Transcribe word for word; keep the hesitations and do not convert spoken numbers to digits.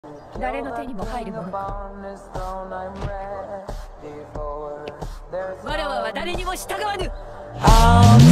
誰の手にも入るものか。わらわは誰にも従わぬ。